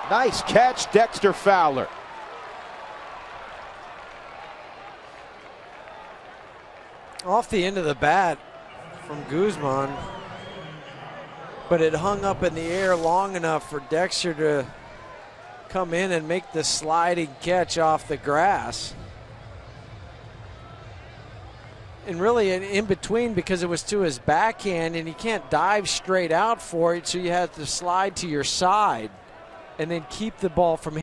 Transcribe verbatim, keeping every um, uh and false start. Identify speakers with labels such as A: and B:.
A: Nice catch, Dexter Fowler.
B: Off the end of the bat from Guzman, but it hung up in the air long enough for Dexter to come in and make the sliding catch off the grass. And really in between, because it was to his backhand and he can't dive straight out for it, so you have to slide to your side and then keep the ball from